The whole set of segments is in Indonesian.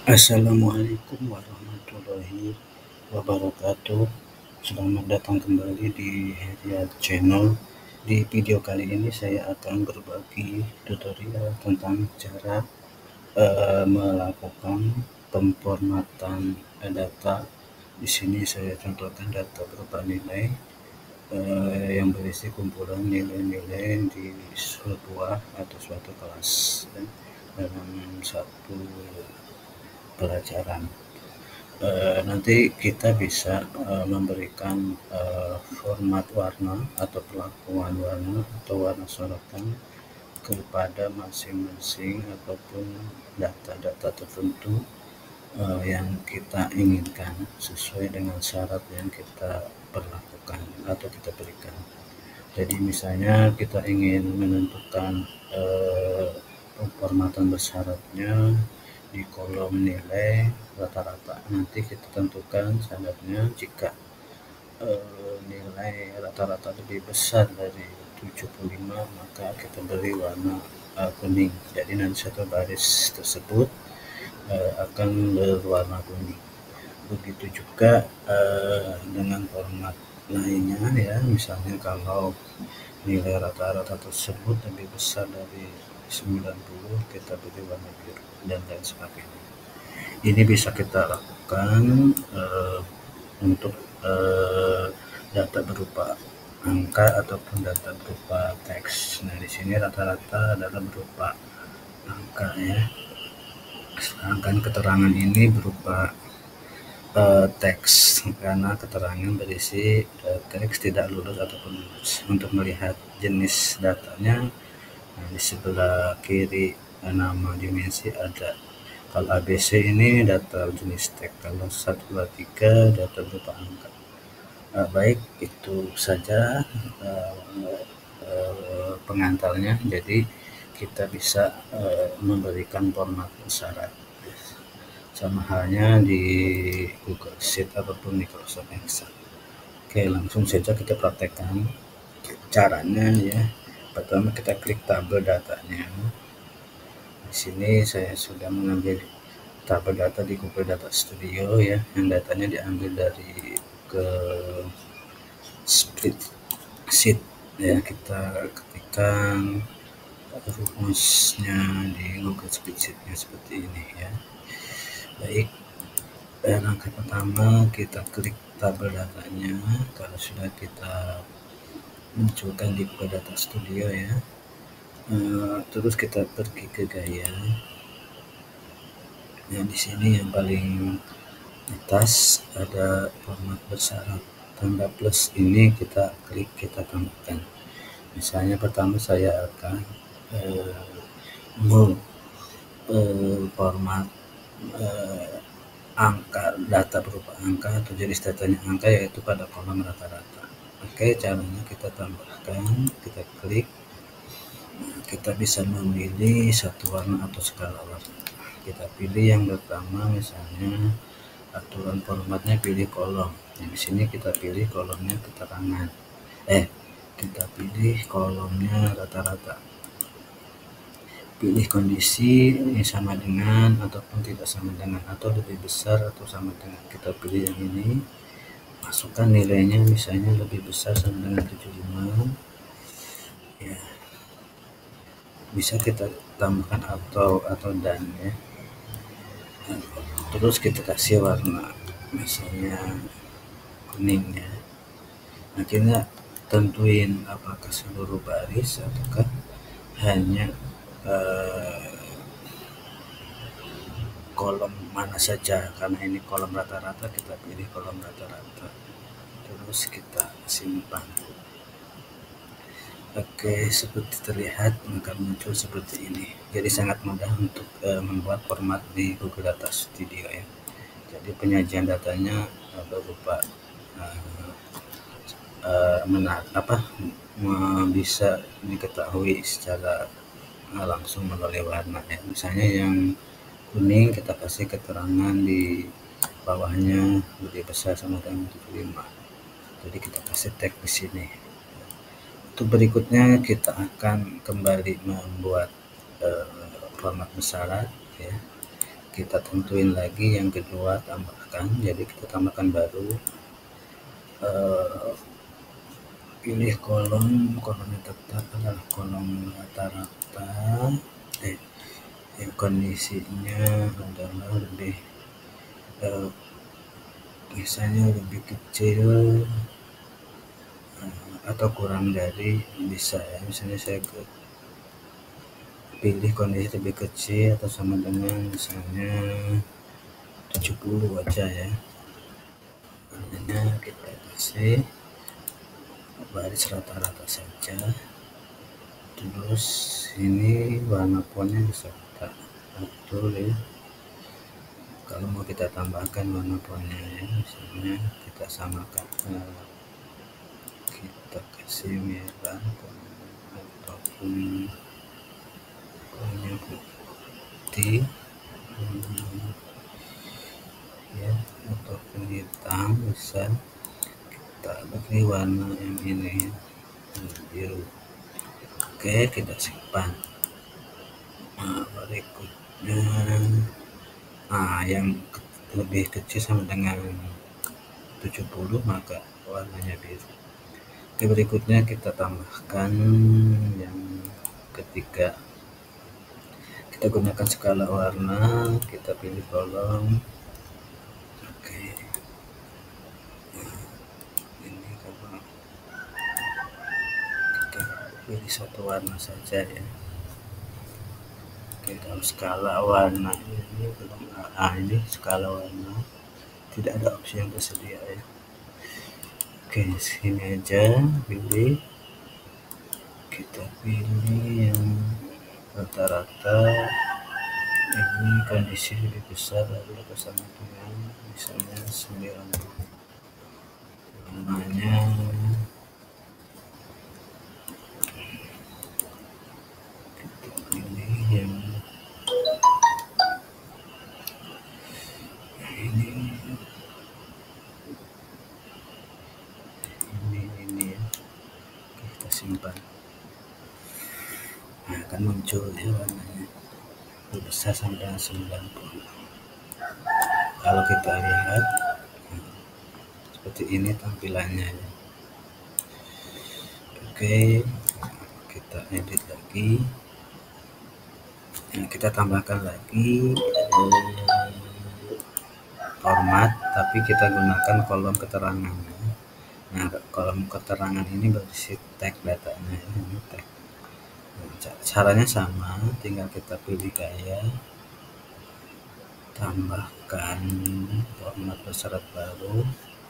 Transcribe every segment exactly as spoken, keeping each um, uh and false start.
Assalamualaikum warahmatullahi wabarakatuh. Selamat datang kembali di Heriat Channel. Di video kali ini saya akan berbagi tutorial tentang cara uh, melakukan pemformatan data. Di sini saya contohkan data berupa nilai uh, yang berisi kumpulan nilai-nilai di sebuah atau suatu kelas ya, dalam satu pelajaran. Uh, nanti kita bisa uh, memberikan uh, format warna atau perlakuan warna atau warna sorotan kepada masing-masing ataupun data-data tertentu uh, yang kita inginkan sesuai dengan syarat yang kita perlakukan atau kita berikan. Jadi misalnya kita ingin menentukan uh, pemformatan bersyaratnya di kolom nilai rata-rata, nanti kita tentukan syaratnya jika uh, nilai rata-rata lebih besar dari tujuh puluh lima maka kita beri warna uh, kuning. Jadi nanti satu baris tersebut uh, akan berwarna kuning. Begitu juga uh, dengan format lainnya ya, misalnya kalau nilai rata-rata tersebut lebih besar dari sembilan puluh kita beri warna biru dan lain sebagainya. Ini bisa kita lakukan uh, untuk uh, data berupa angka ataupun data berupa teks. Nah, di sini rata-rata adalah berupa angka ya. Sedangkan keterangan ini berupa uh, teks karena keterangan berisi uh, teks tidak lulus ataupun lulus. Untuk melihat jenis datanya, nah, di sebelah kiri uh, nama dimensi ada. Kalau A B C ini data jenis teks, kalau satu dua tiga data berupa angka. Uh, baik, itu saja uh, uh, pengantarnya. Jadi kita bisa uh, memberikan format syarat sama halnya di Google Sheet ataupun Microsoft Excel. Oke, langsung saja kita praktekkan caranya ya. Pertama kita klik tabel datanya. Di sini saya sudah mengambil tabel data di Google Data Studio ya, yang datanya diambil dari ke spreadsheet ya. Kita ketikkan rumusnya di Google Spreadsheet-nya seperti ini ya. Baik, eh, langkah pertama kita klik tabel datanya. Kalau sudah kita munculkan di Google Data Studio ya, uh, terus kita pergi ke gaya. Nah, di sini yang paling atas ada format bersyarat, tanda plus ini kita klik, kita tambahkan. Misalnya pertama saya akan uh, mau uh, format uh, angka, data berupa angka atau jenis datanya angka, yaitu pada kolom rata-rata. Oke, caranya kita tambahkan, kita klik. Nah, kita bisa memilih satu warna atau skala warna. Kita pilih yang pertama, misalnya aturan formatnya pilih kolom. Nah, di sini kita pilih kolomnya keterangan. Eh, kita pilih kolomnya rata-rata. Pilih kondisi ini sama dengan ataupun tidak sama dengan, atau lebih besar atau sama dengan. Kita pilih yang ini, masukkan nilainya, misalnya lebih besar sama dengan tujuh puluh lima ya. Bisa kita tambahkan atau atau dan ya. Terus kita kasih warna misalnya kuning ya. Akhirnya tentuin apakah seluruh baris ataukah hanya uh, kolom mana saja. Karena ini kolom rata-rata, kita pilih kolom rata-rata, terus kita simpan. Oke, seperti terlihat maka muncul seperti ini. Jadi sangat mudah untuk uh, membuat format di Google Data Studio ya. Jadi penyajian datanya uh, berupa uh, uh, menar apa bisa diketahui secara uh, langsung melalui warna ya. Misalnya yang kuning kita kasih keterangan di bawahnya lebih besar sama dengan tujuh puluh lima. Jadi kita kasih teks di sini. Untuk berikutnya kita akan kembali membuat uh, format bersyarat ya. kita tentuin lagi yang kedua, tambahkan. Jadi kita tambahkan baru, uh, pilih kolom kolom yang tetap adalah kolom rata-rata, eh, yang kondisinya adalah lebih uh, misalnya lebih kecil uh, atau kurang dari, bisa ya, misalnya saya ke pilih kondisi lebih kecil atau sama dengan misalnya tujuh puluh aja ya. Warnanya kita kasih baris rata-rata saja. Terus ini warna fontnya bisa kita atur ya, kalau mau kita tambahkan warna fontnya ya, misalnya kita samakan, uh, kita kasih merah ataupun warna putih hmm, ya, ataupun hitam, bisa kita beri warna yang ini biru. Oke, kita simpan. Nah, berikutnya, nah yang lebih kecil sama dengan tujuh puluh maka warnanya biru. Oke, berikutnya kita tambahkan yang ketiga, kita gunakan skala warna, kita pilih kolom. Oke, ini kalau kita pilih satu warna saja ya. Oke, dalam skala warna ini belum, ah ini skala warna tidak ada opsi yang tersedia ya. Oke, sini aja pilih, kita pilih yang rata-rata, ini kondisi lebih besar dari bersama dengan misalnya sembilan puluh, namanya kita pilih yang ini ini ini ya. Oke, kita simpan. Nah, akan muncul ya warnanya lebih besar sampai dengan sembilan puluh. Kalau kita lihat nah, seperti ini tampilannya ya. Oke, kita edit lagi, nah, kita tambahkan lagi eh, format, tapi kita gunakan kolom keterangan. Nah, kolom keterangan ini berisi tag datanya, ini tag. Caranya sama, tinggal kita pilih gaya, tambahkan format bersyarat baru,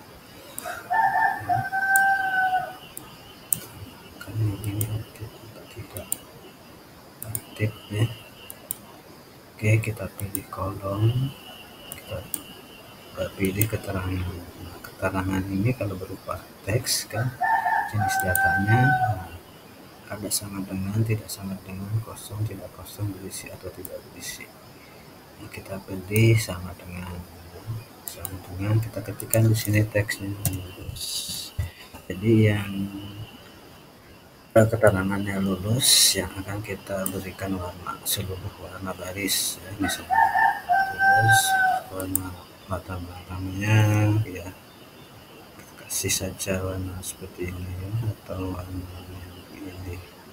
karena ini aktif atau tidak aktif ya. Oke, kita pilih kolom, kita pilih keterangan. Nah, keterangan ini kalau berupa teks kan, jenis datanya nah, ada sama dengan, tidak sama dengan, kosong, tidak kosong, berisi atau tidak berisi. Nah, kita pilih sama dengan, sama dengan, kita ketikkan di sini teksnya. Jadi yang keterangannya lulus, yang akan kita berikan warna seluruh warna baris ya, misalnya. Terus warna latar belakangnya ya kasih saja warna seperti ini ya, atau warna yang ini.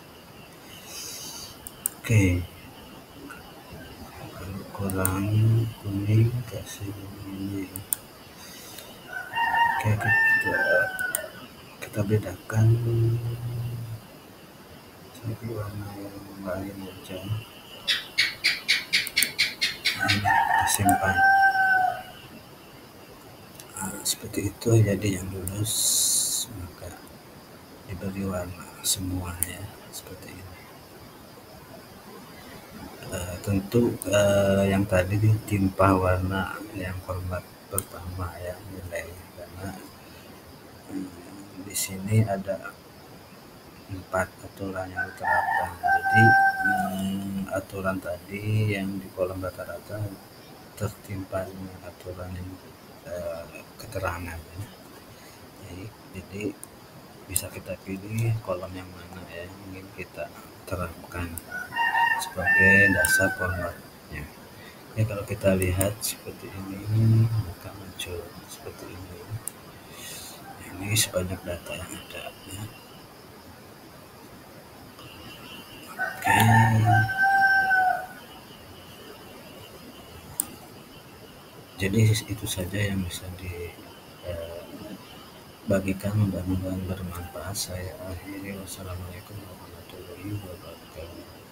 Oke, kalau kurang kuning kasih ini. Oke, kita kita bedakan jadi warna yang lain aja. Nah, ini kita simpan. Nah, seperti itu, jadi yang lulus maka diberi warna semua ya, seperti ini. Uh, tentu uh, yang tadi ditimpa warna yang format pertama ya, nilai, karena um, di sini ada empat aturan yang diterapkan. Jadi um, aturan tadi yang di kolom rata-rata tertimpa dengan aturan yang uh, keterangan ya. Jadi, jadi bisa kita pilih kolom yang mana ya yang ingin kita terapkan sebagai dasar formatnya. Ya kalau kita lihat seperti ini, maka muncul seperti ini. Ini sebanyak data yang ada ya. Oke. Jadi itu saja yang bisa dibagikan, mudah-mudahan bermanfaat. Saya akhiri, wassalamualaikum warahmatullahi wabarakatuh.